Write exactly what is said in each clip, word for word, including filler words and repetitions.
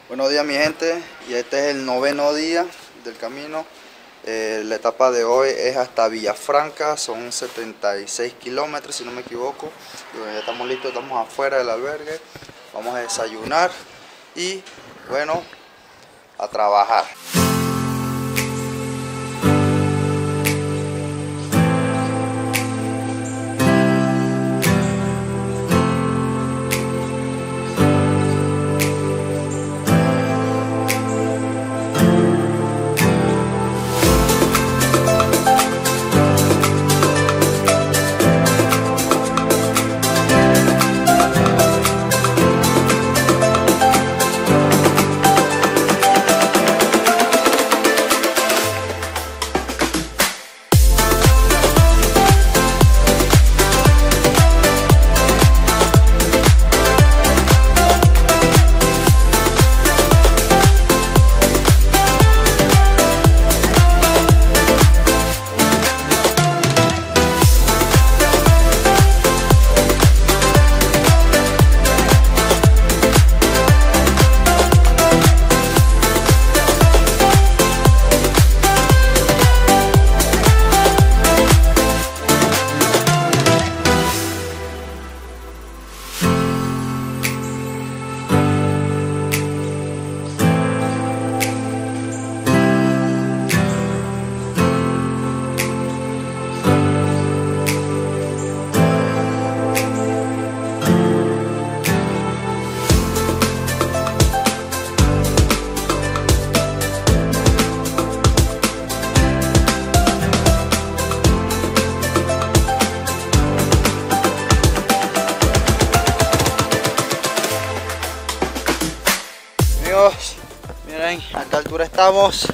Buenos días mi gente, y este es el noveno día del camino. Eh, la etapa de hoy es hasta Villafranca, son setenta y seis kilómetros si no me equivoco. Y bueno, ya estamos listos, estamos afuera del albergue, vamos a desayunar y bueno, a trabajar. Miren a qué altura estamos.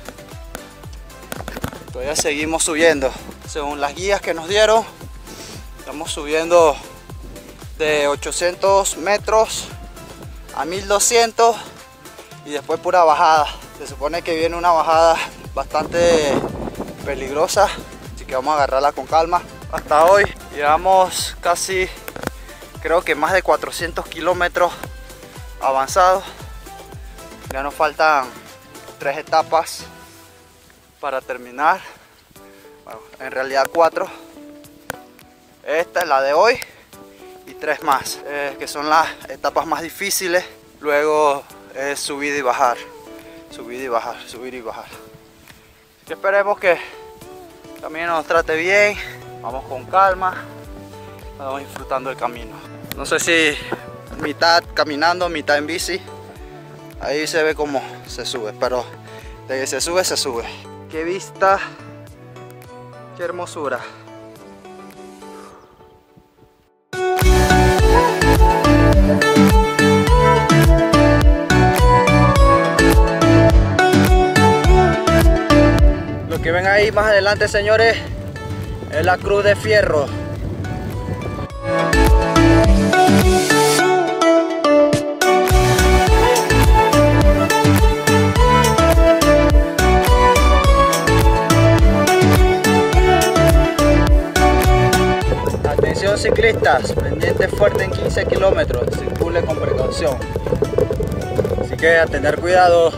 Todavía seguimos subiendo. Según las guías que nos dieron, estamos subiendo de ochocientos metros a mil doscientos y después pura bajada. Se supone que viene una bajada bastante peligrosa, así que vamos a agarrarla con calma. Hasta hoy llevamos casi, creo que más de cuatrocientos kilómetros avanzados. Ya nos faltan tres etapas para terminar. Bueno, en realidad cuatro. Esta es la de hoy y tres más, eh, que son las etapas más difíciles. Luego es subida y bajar, subir y bajar, subir y bajar. Así que esperemos que el camino nos trate bien. Vamos con calma, vamos disfrutando el camino. No sé si mitad caminando, mitad en bici. Ahí se ve cómo se sube, pero de que se sube, se sube. Qué vista, qué hermosura. Lo que ven ahí más adelante, señores, es la Cruz de Fierro. Atención ciclistas, pendiente fuerte en quince kilómetros, circule con precaución. Así que a tener cuidado.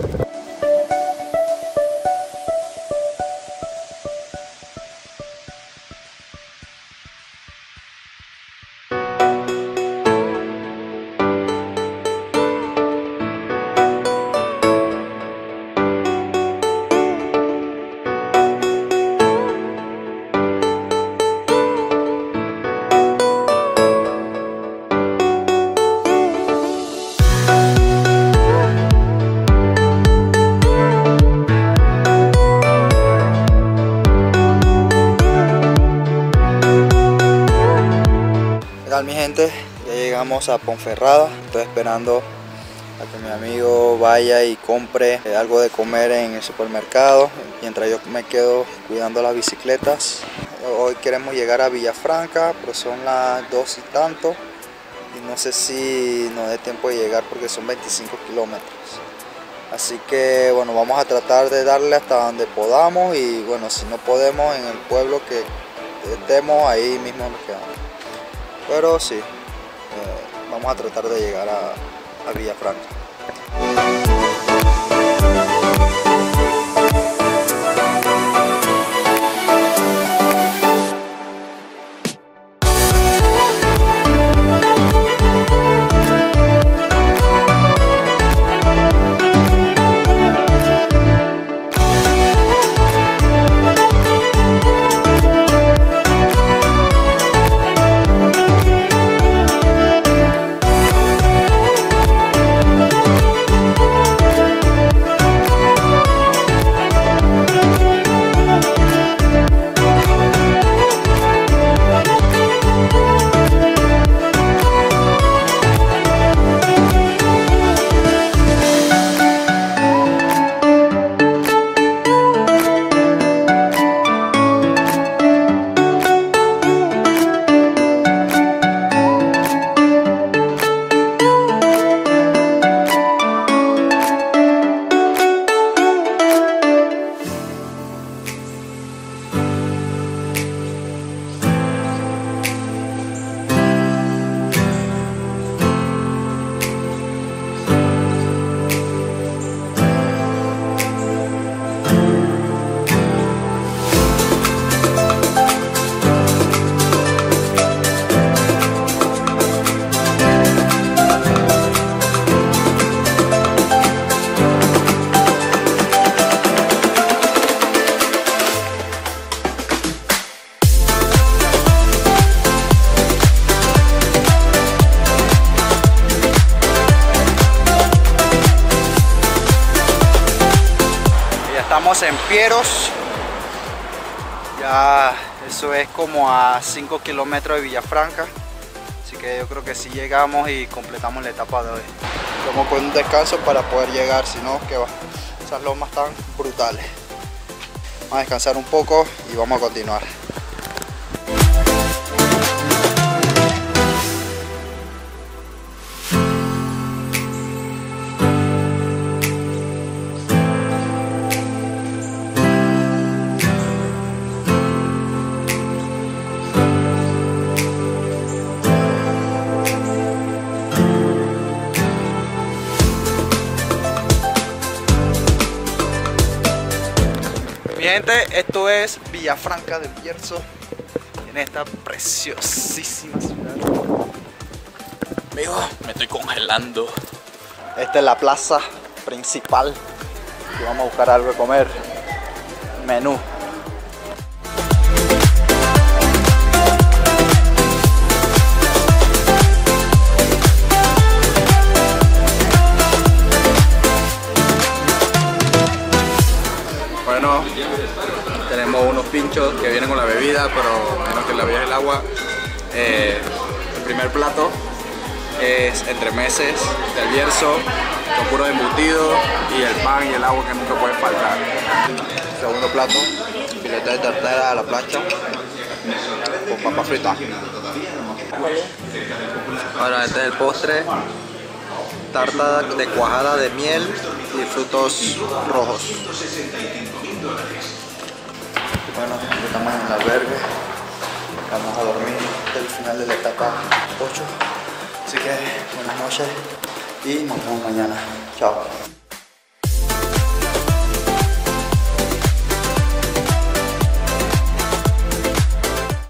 Mi gente, ya llegamos a Ponferrada. Estoy esperando a que mi amigo vaya y compre algo de comer en el supermercado mientras yo me quedo cuidando las bicicletas. Hoy queremos llegar a Villafranca, pero son las dos y tanto y no sé si nos dé tiempo de llegar porque son veinticinco kilómetros. Así que bueno, vamos a tratar de darle hasta donde podamos y bueno, si no podemos en el pueblo que estemos, ahí mismo nos quedamos. Pero sí, eh, vamos a tratar de llegar a, a Villafranca. Estamos en Pieros, ya eso es como a cinco kilómetros de Villafranca, así que yo creo que si llegamos y completamos la etapa de hoy. Vamos con un descanso para poder llegar, si no, que va, esas lomas están brutales. Vamos a descansar un poco y vamos a continuar. Gente, esto es Villafranca del Bierzo, en esta preciosísima ciudad. Amigo, me estoy congelando. Esta es la plaza principal y vamos a buscar algo de comer. Menú. Bueno, tenemos unos pinchos que vienen con la bebida, pero menos que la bebida es el agua. Eh, el primer plato es entremeses del Bierzo, con puro embutido y el pan y el agua que nunca puede faltar. Segundo plato, filete de ternera a la plancha con papa frita. Ahora este es el postre, tarta de cuajada de miel y frutos rojos. Bueno, estamos en el albergue, vamos a dormir hasta el final de la etapa ocho, así que buenas noches y nos vemos mañana. Chao.